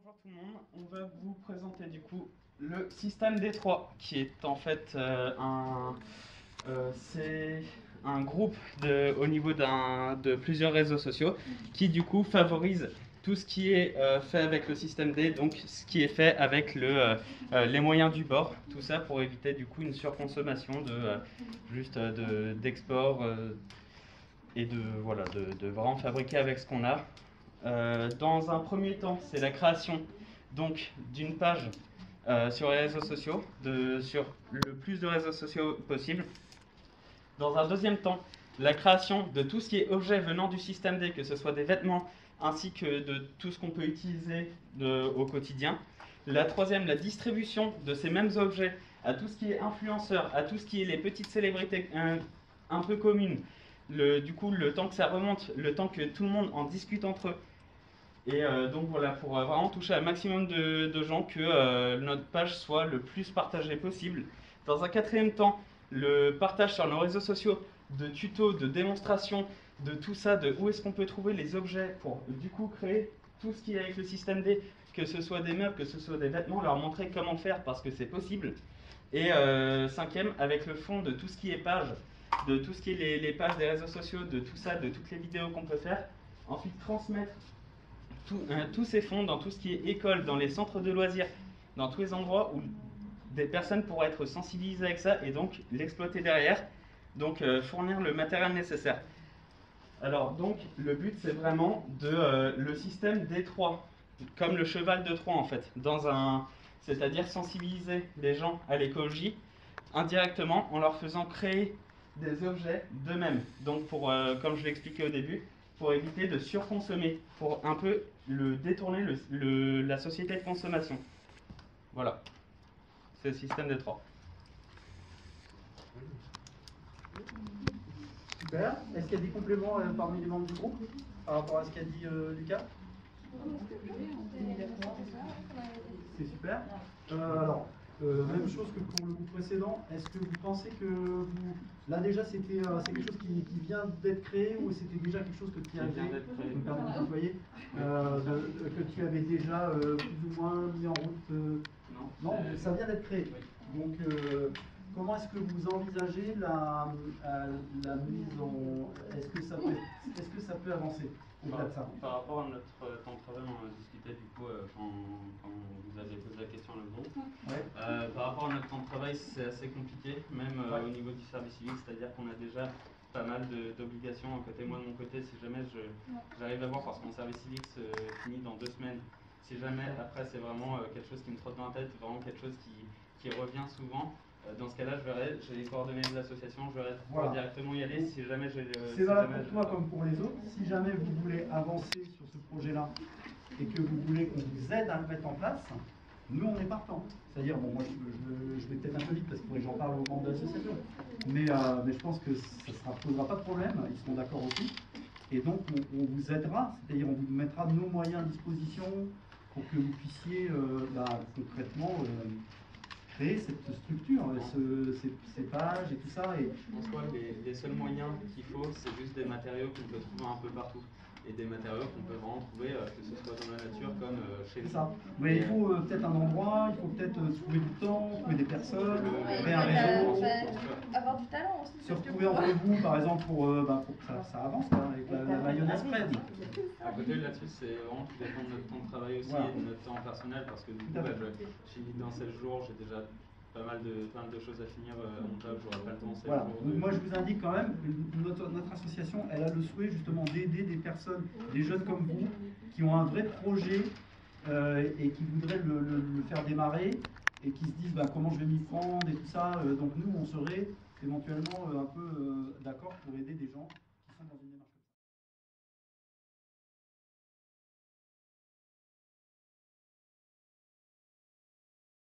Bonjour tout le monde, on va vous présenter du coup le système D3 qui est en fait c'est un groupe au niveau de plusieurs réseaux sociaux qui du coup favorise tout ce qui est fait avec le système D, donc ce qui est fait avec les moyens du bord, tout ça pour éviter du coup une surconsommation d'export et de vraiment fabriquer avec ce qu'on a. Dans un premier temps, c'est la création donc d'une page sur les réseaux sociaux, sur le plus de réseaux sociaux possible. Dans un deuxième temps, la création de tout ce qui est objet venant du système D, que ce soit des vêtements ainsi que de tout ce qu'on peut utiliser au quotidien. La troisième, la distribution de ces mêmes objets à tout ce qui est influenceur, à tout ce qui est les petites célébrités un peu communes. Du coup, le temps que ça remonte, le temps que tout le monde en discute entre eux. Et donc voilà, pour vraiment toucher un maximum de gens, que notre page soit le plus partagée possible. Dans un quatrième temps, le partage sur nos réseaux sociaux de tutos, de démonstrations, de tout ça, de où est-ce qu'on peut trouver les objets pour du coup créer tout ce qui est avec le système D, que ce soit des meubles, que ce soit des vêtements, leur montrer comment faire parce que c'est possible. Et cinquième, avec le fond de tout ce qui est page, de tout ce qui est les pages des réseaux sociaux, de tout ça, de toutes les vidéos qu'on peut faire. Ensuite, transmettre tous ces fonds dans tout ce qui est école, dans les centres de loisirs, dans tous les endroits où des personnes pourraient être sensibilisées avec ça et donc l'exploiter derrière, donc fournir le matériel nécessaire. Alors donc le but c'est vraiment le système D3, comme le cheval de Troie en fait, c'est-à-dire sensibiliser les gens à l'écologie indirectement en leur faisant créer des objets d'eux-mêmes. Donc comme je l'ai expliqué au début, pour éviter de surconsommer, pour un peu détourner la société de consommation. Voilà, c'est le système des trois. Super. Est-ce qu'il y a des compléments parmi les membres du groupe par rapport à ce qu'a dit Lucas? C'est super. Alors, même chose que pour le groupe précédent, est-ce que vous pensez que là déjà c'est quelque chose qui vient d'être créé ou c'était déjà quelque chose que tu avais, je me permets de tutoyer, que tu avais déjà plus ou moins mis en route? Non, ça vient d'être créé. Donc, comment est-ce que vous envisagez la mise en... Est-ce que ça peut avancer au-delà de ça? Par rapport à notre temps de travail, on en a discuté du coup quand vous avez posé la question à le groupe. Ouais. Par rapport à notre temps de travail, c'est assez compliqué, même au niveau du service civique, c'est-à-dire qu'on a déjà pas mal d'obligations à côté. Moi de mon côté, si jamais j'arrive à voir, parce que mon service civique se finit dans 2 semaines, si jamais après c'est vraiment quelque chose qui me trotte dans la tête, vraiment quelque chose qui revient souvent, dans ce cas-là, j'ai les coordonnées de l'association, je vais pouvoir directement y aller si jamais j'ai le... C'est valable pour toi comme pour les autres. Si jamais vous voulez avancer sur ce projet-là et que vous voulez qu'on vous aide à le mettre en place, nous on est partant. C'est-à-dire, bon, moi je vais peut-être un peu vite parce qu'il faudrait que j'en parle aux membres de l'association. Mais je pense que ça ne posera pas de problème, ils seront d'accord aussi. Et donc on vous aidera, c'est-à-dire on vous mettra nos moyens à disposition pour que vous puissiez concrètement créer cette structure, ces pages et tout ça. Et... En soi, les seuls moyens qu'il faut, c'est juste des matériaux qu'on peut trouver un peu partout. Et des matériaux qu'on peut vraiment trouver, que ce soit dans la nature comme chez nous. C'est ça. Mais il faut peut-être un endroit, il faut peut-être trouver du temps, trouver des personnes, créer un réseau. Avoir du talent aussi. Se retrouver entre vous, par exemple, pour que ça avance, quoi, avec la mayonnaise prête. À côté là-dessus, c'est vraiment tout dépend de notre temps de travail aussi et de notre temps personnel, parce que du coup, je suis dans 16 jours, j'ai déjà pas mal de choses à finir à mon job, j'aurai pas le temps 16 jours. Moi je vous indique quand même, notre association, elle a le souhait justement d'aider des personnes, des jeunes comme vous, qui ont un vrai projet et qui voudraient le faire démarrer et qui se disent comment je vais m'y prendre et tout ça. Donc nous, on serait éventuellement un peu d'accord pour aider des gens qui sont dans une